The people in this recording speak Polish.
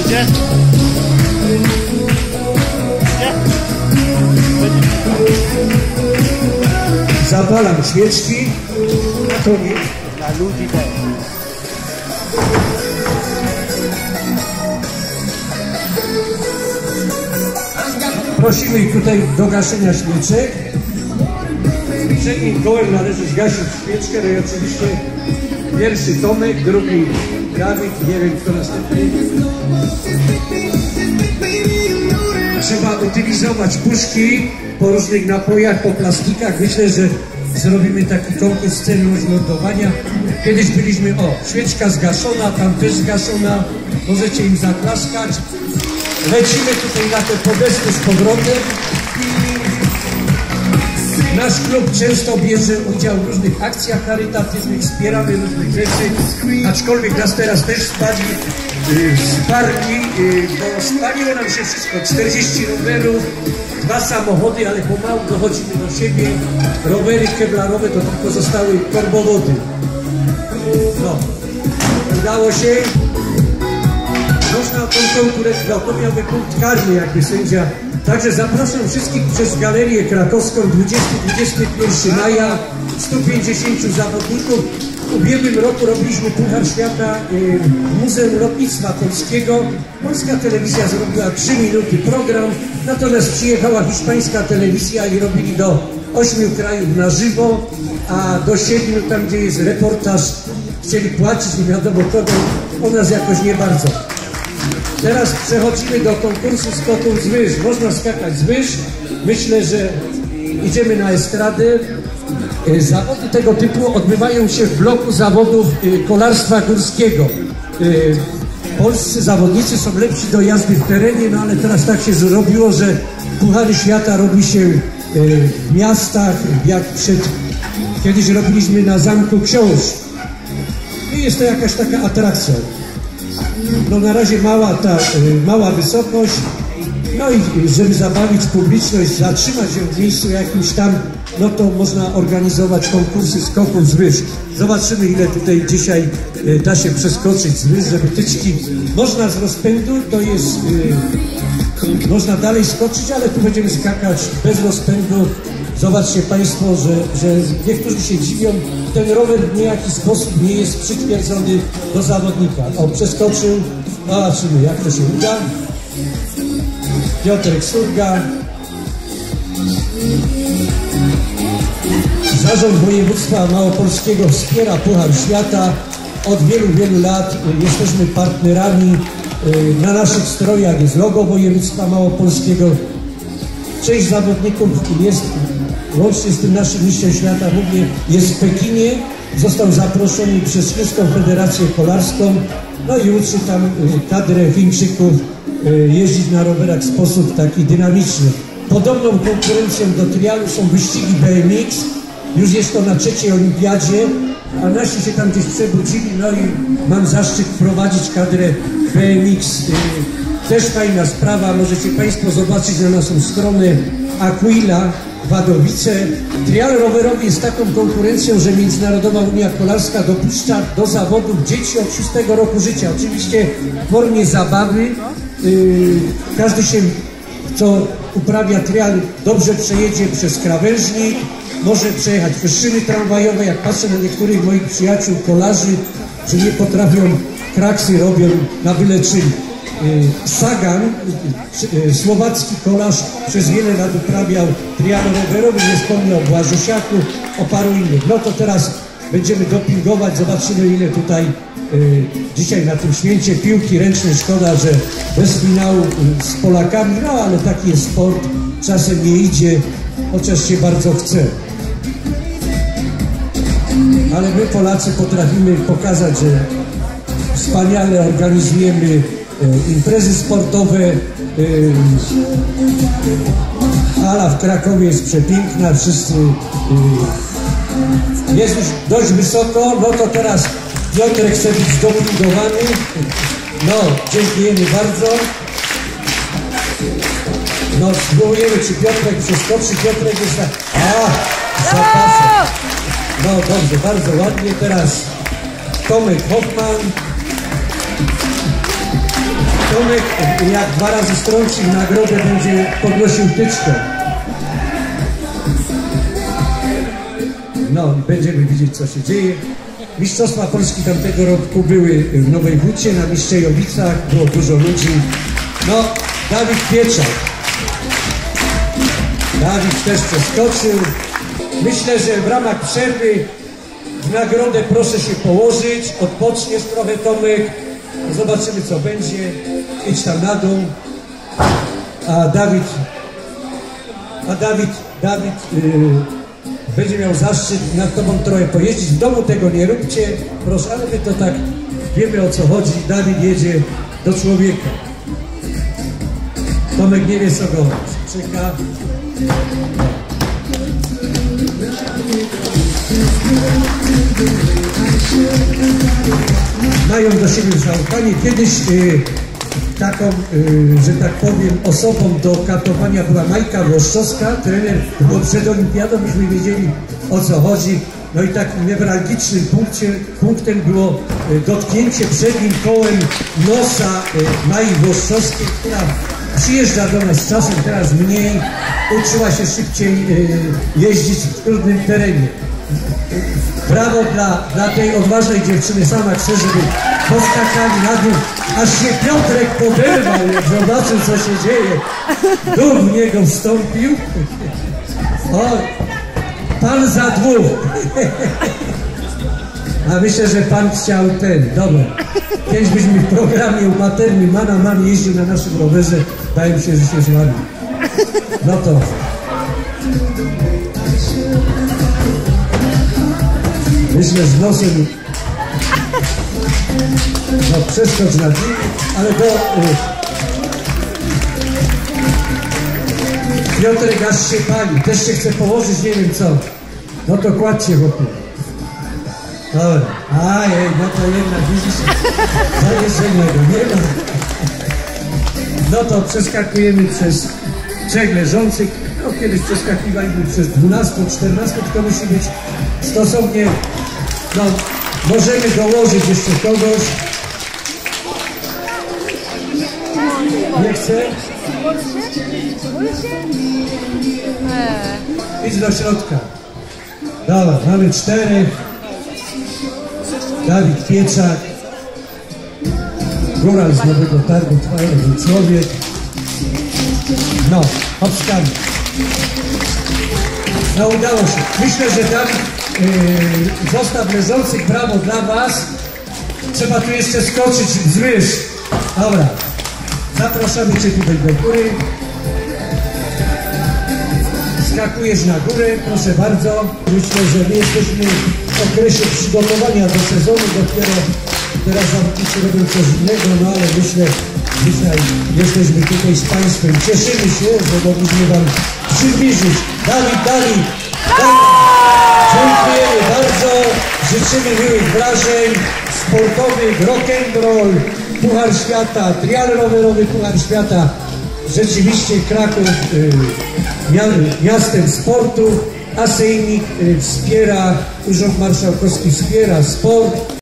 Gdzie? Zapalam świeczki na koniec. Dla ludzi też. Prosimy ich tutaj do gaszenia świeczek. Przed nim kołem należy zgasić świeczkę, no i oczywiście pierwszy Tomek, drugi Dawid, nie wiem kto następny. Trzeba utylizować puszki po różnych napojach, po plastikach. Myślę, że zrobimy taki konkurs celu lądowania. Kiedyś byliśmy, świeczka zgaszona, tam też zgaszona. Możecie im zaklaskać. Lecimy tutaj na te podesty z powrotem. Nasz klub często bierze udział w różnych akcjach charytatywnych, wspieramy różnych rzeczy, aczkolwiek nas teraz też wsparli, bo spaliło nam się wszystko, 40 rowerów, 2 samochody, ale pomału dochodzimy do siebie, rowery kevlarowe to tylko zostały korbowody. No, udało się. Można tą konkurencję, to miałby punkt karny jakby sędzia. Także zapraszam wszystkich przez Galerię Krakowską 20-21 maja, 150 zawodników. W ubiegłym roku robiliśmy Puchar Świata w Muzeum Lotnictwa Polskiego. Polska telewizja zrobiła 3 minuty program, natomiast przyjechała hiszpańska telewizja i robili do 8 krajów na żywo, a do 7, tam gdzie jest reportaż, chcieli płacić nie wiadomo kogo, o nas jakoś nie bardzo. Teraz przechodzimy do konkursu skoków z wyż. Można skakać z wyż. Myślę, że idziemy na estradę. Zawody tego typu odbywają się w bloku zawodów kolarstwa górskiego. Polscy zawodnicy są lepsi do jazdy w terenie, no ale teraz tak się zrobiło, że Puchary Świata robi się w miastach, jak kiedyś robiliśmy na Zamku Książ. I jest to jakaś taka atrakcja. No na razie mała wysokość, no i żeby zabawić publiczność, zatrzymać ją w miejscu jakimś tam, no to można organizować konkursy skoków z wyż. Zobaczymy, ile tutaj dzisiaj da się przeskoczyć z wyż, żeby tyczki, można z rozpędu, to jest, można dalej skoczyć, ale tu będziemy skakać bez rozpędu. Zobaczcie Państwo, że niektórzy się dziwią, ten rower w niejaki sposób nie jest przytwierdzony do zawodnika. Przeskoczył, zobaczymy jak to się uda. Piotrek Surga. Zarząd Województwa Małopolskiego wspiera Puchar Świata. Od wielu lat jesteśmy partnerami. Na naszych strojach jest logo Województwa Małopolskiego. Część zawodników jest, łącznie z tym naszym mistrzem świata, mówię, jest w Pekinie. Został zaproszony przez Chińską Federację Kolarską. No i uczy tam kadrę Chińczyków jeździć na rowerach w sposób taki dynamiczny. Podobną konkurencją do trialu są wyścigi BMX. Już jest to na 3. olimpiadzie, a nasi się tam gdzieś przebudzili, no i mam zaszczyt prowadzić kadrę BMX. Też fajna sprawa, możecie Państwo zobaczyć na naszą stronę Aquila, Wadowice. Trial rowerowy jest taką konkurencją, że Międzynarodowa Unia Kolarska dopuszcza do zawodów dzieci od 6 roku życia. Oczywiście w formie zabawy. Każdy się, kto uprawia trial, dobrze przejedzie przez krawężnik, może przejechać przez szyny tramwajowe. Jak patrzę na niektórych moich przyjaciół kolarzy, że nie potrafią, kraksy robią na byle czym. Sagan, słowacki kolarz, przez wiele lat uprawiał trial rowerowy, nie wspomniał o Błażusiaku, o paru innych. No to teraz będziemy dopingować, zobaczymy ile tutaj dzisiaj na tym święcie piłki ręcznej. Szkoda, że bez finału z Polakami, no ale taki jest sport, czasem nie idzie, chociaż się bardzo chce. Ale my Polacy potrafimy pokazać, że wspaniale organizujemy imprezy sportowe. Hala w Krakowie jest przepiękna, wszyscy jest już dość wysoko, no to teraz Piotrek chce być zdopingowany. No, dziękujemy bardzo. No, spróbujemy, czy Piotrek przeskoczy. Piotrek jest za pasem. No dobrze, bardzo ładnie. Teraz Tomek Hoffman. Tomek, jak 2 razy strąci w nagrodę, będzie podnosił tyczkę. No, będziemy widzieć, co się dzieje. Mistrzostwa Polski tamtego roku były w Nowej Hucie, na Mistrzejowicach, było dużo ludzi. No, Dawid Pieczak. Dawid też przeskoczył. Myślę, że w ramach przerwy w nagrodę proszę się położyć, odpoczniesz trochę, Tomek. Zobaczymy, co będzie. Idź tam na dół. A Dawid będzie miał zaszczyt nad tobą trochę pojeździć. W domu tego nie róbcie, proszę, ale my to tak wiemy, o co chodzi. Dawid jedzie do człowieka. Tomek nie wie, co go czeka. Mają do siebie zaufanie. Kiedyś taką, że tak powiem, osobą do katowania była Majka Włoszczowska, trener, bo przed olimpiadą myśmy wiedzieli, o co chodzi. No i takim newralgicznym punktem było dotknięcie przednim kołem nosa Mai Włoszczowskiej, która przyjeżdża do nas czasem, teraz mniej, uczyła się szybciej jeździć w trudnym terenie. Brawo dla tej odważnej dziewczyny, sama chce, żeby poskakali na dół, aż się Piotrek poderwał, jak zobaczył, co się dzieje. Duch w niego wstąpił. O, pan za 2. A myślę, że pan chciał ten. Dobra. Kiedyś byśmy w programie u Materni man jeździł na naszym rowerze. Wydaje mi się, że się złamił. No to. Myślę, z nosem. No, przeskocz na dół, ale do... Piotrek aż się pali, też się chce położyć, nie wiem co. No to kładźcie, chłopie. Dobra. Ajej, no to jednak widzisz, zawieszonego nie ma. No to przeskakujemy przez 3 leżących. No kiedyś przeskakiwaliśmy przez 12, 14, tylko musi być stosownie. No, możemy dołożyć jeszcze kogoś. Nie chce? Idź do środka. Dobra, mamy 4. Dawid Pieczak. Góral z Nowego Targu, Twardy Człowiek. No, obskamy. No udało się. Myślę, że Dawid zostaw leżących, brawo dla was. Trzeba tu jeszcze skoczyć w zwyż. Dobra. Zapraszamy cię tutaj do góry. Skakujesz na górę, proszę bardzo. Myślę, że my jesteśmy w okresie przygotowania do sezonu. Dopiero teraz zawodnicy robią coś innego, no ale myślę, dzisiaj jesteśmy tutaj z państwem. Cieszymy się, że mogliśmy wam przybliżyć. Dawid. Dziękujemy bardzo. Życzymy miłych wrażeń sportowych, rock'n'roll, Puchar Świata, trial rowerowy Puchar Świata. Rzeczywiście Kraków miastem sportu, a Sejmik wspiera, Urząd Marszałkowski wspiera sport.